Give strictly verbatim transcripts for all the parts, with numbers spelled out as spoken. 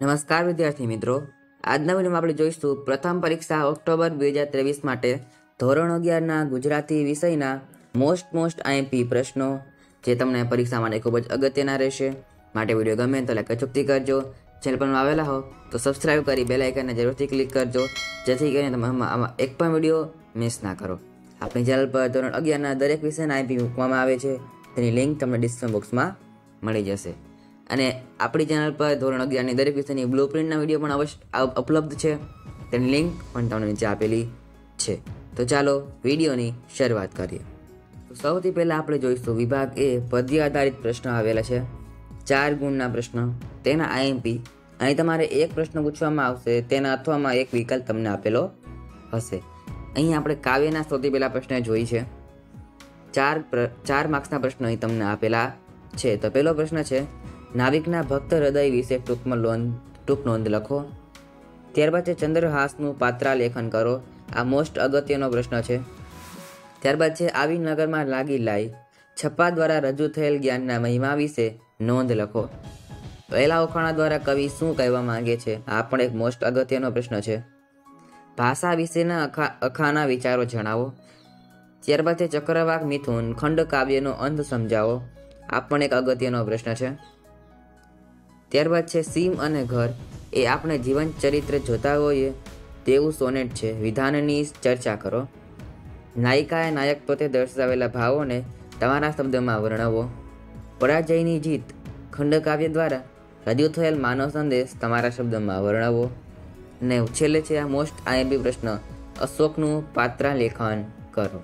નમસ્કાર વિદ્યાર્થી મિત્રો, આજના વિડીયોમાં આપણે જોઈશું પ્રથમ પરીક્ષા ઓક્ટોબર બે હજાર ત્રેવીસ માટે ધોરણ અગિયારના ગુજરાતી વિષયના મોસ્ટ મોસ્ટ આઈએમપી પ્રશ્નો જે તમને પરીક્ષા માટે ખૂબ જ અગત્યના રહેશે. માટે વિડીયો ગમે તો લાઈક અચૂકથી કરજો. ચેનલ પર આવેલા હો તો સબસ્ક્રાઈબ કરી બેલ આઇકનને જરૂરથી ક્લિક કરજો, જેથી કરીને તમે આમાં એક પણ વિડીયો મિસ ના કરો. આપણી ચેનલ પર ધોરણ અગિયારના દરેક વિષયના આઈએમપી મૂકવામાં આવે છે, તેની લિંક તમને ડિસ્ક્રિપ્શન બોક્સમાં મળી જશે. અને આપણી ચેનલ પર ધોરણ અગિયારની દરેક વિષયની બ્લુ પ્રિન્ટના વિડીયો પણ અવશ્ય ઉપલબ્ધ છે, તેની લિંક પણ તમને નીચે આપેલી છે. તો ચાલો વિડીયોની શરૂઆત કરીએ. તો સૌથી પહેલાં આપણે જોઈશું વિભાગ એ પદ્ય આધારિત પ્રશ્ન આવેલા છે, ચાર ગુણના પ્રશ્ન, તેના આઈએમપી. અહીં તમારે એક પ્રશ્ન પૂછવામાં આવશે, તેના અથવામાં એક વિકલ્પ તમને આપેલો હશે. અહીં આપણે કાવ્યના સૌથી પહેલા પ્રશ્ન જોઈ છે. ચાર ચાર માર્ક્સના પ્રશ્નો અહીં તમને આપેલા છે. તો પહેલો પ્રશ્ન છે, નાવિકના ભક્ત હૃદય વિશે ટૂંકમાં નોંધ ટૂંક નોંધ લખો. ત્યારબાદ છે ચંદ્રહાસનું પાત્રાલેખન કરો. આ મોસ્ટ અગત્યનો પ્રશ્ન છે. ત્યારબાદ છે આવી નગરમાં લાગી લાઈ, છપ્પા દ્વારા રજૂ થયેલ જ્ઞાનના મહિમા વિશે નોંધ લખો. પહેલા ઓખાણા દ્વારા કવિ શું કહેવા માંગે છે? આ પણ એક મોસ્ટ અગત્યનો પ્રશ્ન છે. ભાષા વિશેના અખા અખાના વિચારો જણાવો. ત્યારબાદ છે ચક્રવાક મિથુન ખંડ કાવ્યનો અંત સમજાવો. આ પણ એક અગત્યનો પ્રશ્ન છે. ત્યારબાદ છે સીમ અને ઘર એ આપણે જીવન ચરિત્ર જોતા હોઈએ તેવું સોનેટ છે, વિધાનની ચર્ચા કરો. નાયિકાએ નાયક પોતે દર્શાવેલા ભાવોને તમારા શબ્દમાં વર્ણવો. પરાજયની જીત ખંડકાવ્ય દ્વારા રજૂ થયેલ માનવ સંદેશ તમારા શબ્દમાં વર્ણવો. ને છેલ્લે છે આ મોસ્ટ આઈએમપી પ્રશ્ન, અશોકનું પાત્રાલેખન કરો.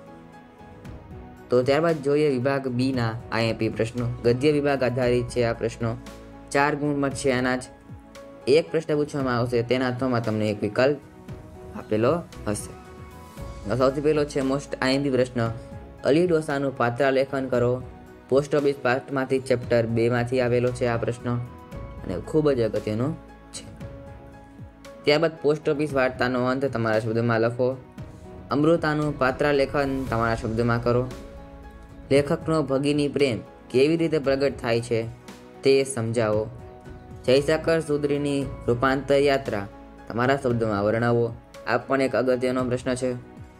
તો ત્યારબાદ જોઈએ વિભાગ બી ના આઈએમપી પ્રશ્નો. ગદ્ય વિભાગ આધારિત છે આ પ્રશ્નો, ચાર ગુણમાં છે. આના જ એક પ્રશ્ન પૂછવામાં આવશે, તેના અથવામાં તમને એક વિકલ્પ આપેલો હશે. સૌથી પહેલો છે મોસ્ટ આઈએમપી પ્રશ્ન, અલી ડોસાનું પાત્રાલેખન કરો. પોસ્ટ ઓફિસ પાર્ટમાંથી ચેપ્ટર બે માંથી આવેલો છે આ પ્રશ્ન અને ખૂબ જ અગત્યનો છે. ત્યારબાદ પોસ્ટ ઓફિસ વાર્તાનો અંત તમારા શબ્દમાં લખો. અમૃતાનું પાત્રાલેખન તમારા શબ્દમાં કરો. લેખકનો ભગીની પ્રેમ કેવી રીતે પ્રગટ થાય છે તે સમજાવો. જયસાકર સુધરીની રૂપાંતર યાત્રા તમારા શબ્દમાં વર્ણવો. આ પણ એક અગત્યનો પ્રશ્ન છે.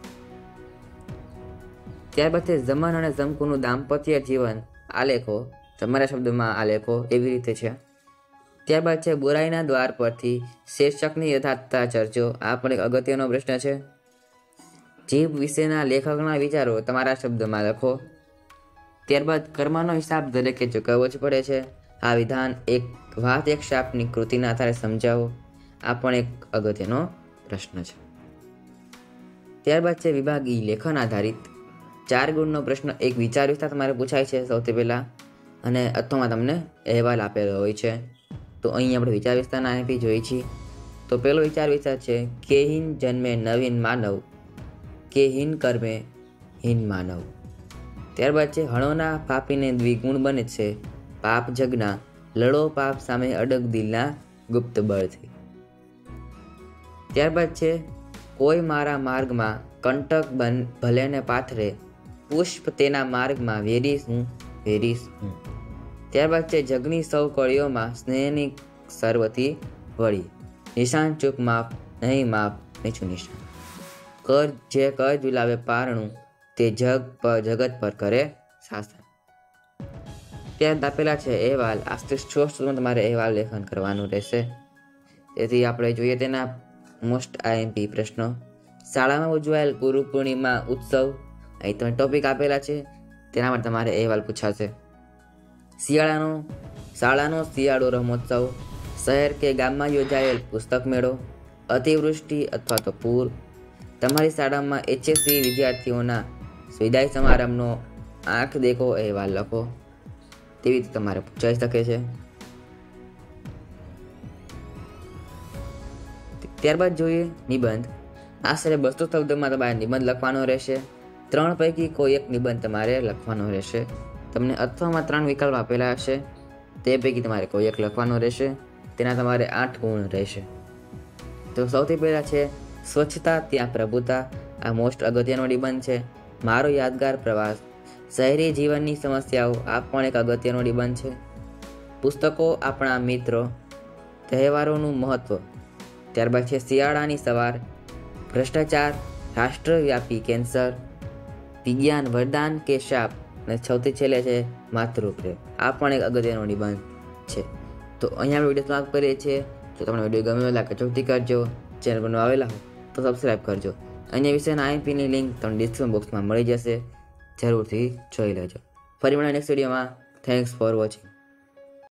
ત્યારબાદ છે ઝમન અને ઝમકુનું દાંપત્ય જીવન આલેખો. તમારા શબ્દમાં આલેખો એવી રીતે છે. ત્યારબાદ છે બુરાઈના દ્વાર પરથી શીર્ષકની યથાર્થતા ચર્ચો. આ પણ એક અગત્યનો પ્રશ્ન છે. જીભ વિશેના લેખકના વિચારો તમારા શબ્દમાં લખો. ત્યારબાદ કર્મનો હિસાબ દરેકે ચૂકવવો જ પડે છે. આ વિધાન એક વાત એક શાપની કૃતિના આધારે સમજાવો. આ પણ એક અગત્યનો પ્રશ્ન છે. ત્યારબાદ છે વિભાગ ઈ લેખન આધારિત, ચાર ગુણનો પ્રશ્ન, એક વિચાર વિસ્તાર તમારે પૂછાય છે સૌથી પહેલા, અને અથવામાં તમને અહેવાલ આપેલો હોય છે. તો અહીં આપણે વિચાર વિસ્તારના આઈએમપી જોઈએ છીએ. તો પહેલો વિચાર વિસ્તાર છે, કે હિન જન્મે નવીન માનવ, કે હિન કર્મે હિન માનવ. ત્યારબાદ છે હણોના પાપીને દ્વિગુણ બને છે, પાપ જગના લડો પાપ સામે અડગ દિલના ગુપ્ત બળથી. ત્યારબાદ છે કોઈ મારા માર્ગમાં કંટક બન ભલે ને પાથરે, પુષ્પ તેના માર્ગમાં વેરીશ હું વેરીશ હું. ત્યારબાદ છે જગની સૌ કળીઓમાં સ્નેહની સર્વથી વળી, નિશાન ચૂપ માપ નહીં માપ નીચું નિશાન. કર જે કર ઝુલાવે પારણું, તે જગ પર જગત પર કરે શાસન. ત્યાં આપેલા છે અહેવાલ. આજથી છ સુધીમાં તમારે અહેવાલ લેખન કરવાનું રહેશે. તેથી આપણે જોઈએ તેના મોસ્ટ આઈએમપી પ્રશ્નો. શાળામાં ઉજવાયેલ ગુરુ પૂર્ણિમા ઉત્સવ, અહીં તમે ટોપિક આપેલા છે, તેના માટે તમારે અહેવાલ પૂછાશે. શિયાળાનો શાળાનો શિયાળો રમોત્સવ, શહેર કે ગામમાં યોજાયેલ પુસ્તક મેળો, અતિવૃષ્ટિ અથવા તો પૂર, તમારી શાળામાં એચએસસી વિદ્યાર્થીઓના વિદાય સમારંભનો આંખ દેખો અહેવાલ લખો. તેવી રીતે તમારે પૂછાઈ શકે છે. ત્યારબાદ જોઈએ નિબંધ. આશરે બસો શબ્દમાં તમારે નિબંધ લખવાનો રહેશે. ત્રણ પૈકી કોઈ એક નિબંધ તમારે લખવાનો રહેશે. તમને અથવામાં ત્રણ વિકલ્પ આપેલા હશે, તે પૈકી તમારે કોઈ એક લખવાનો રહેશે. તેના તમારે આઠ ગુણ રહેશે. તો સૌથી પહેલાં છે સ્વચ્છતા ત્યાં પ્રભુતા. આ મોસ્ટ અગત્યનો નિબંધ છે. મારો યાદગાર પ્રવાસ, શહેરી જીવનની સમસ્યાઓ. આ પણ એક અગત્યનો નિબંધ છે. પુસ્તકો આપણા મિત્રો. તહેવારોનું મહત્ત્વ, ત્યારબાદ છે શિયાળાની સવાર, ભ્રષ્ટાચાર, રાષ્ટ્રવ્યાપી કેન્સર, વિજ્ઞાન વરદાન કે શાપ, અને સૌથી છેલ્લે છે માતૃપ્રેમ. આ પણ એક અગત્યનો નિબંધ છે. તો અહીંયા આપણે વિડીયો સમાપ્ત કરીએ છીએ. જો તમને વિડીયો ગમ્યો લાગે ચોથી કરજો. ચેનલ પર આવેલા હો તો સબસ્ક્રાઈબ કરજો. અન્ય વિષયના આઈએમપીની લિંક તમને ડિસ્ક્રિપ્શન બોક્સમાં મળી જશે. જરૂરથી જોઈ લેજો. ફરી મળીએ નેક્સ્ટ વિડીયોમાં. Thanks for watching.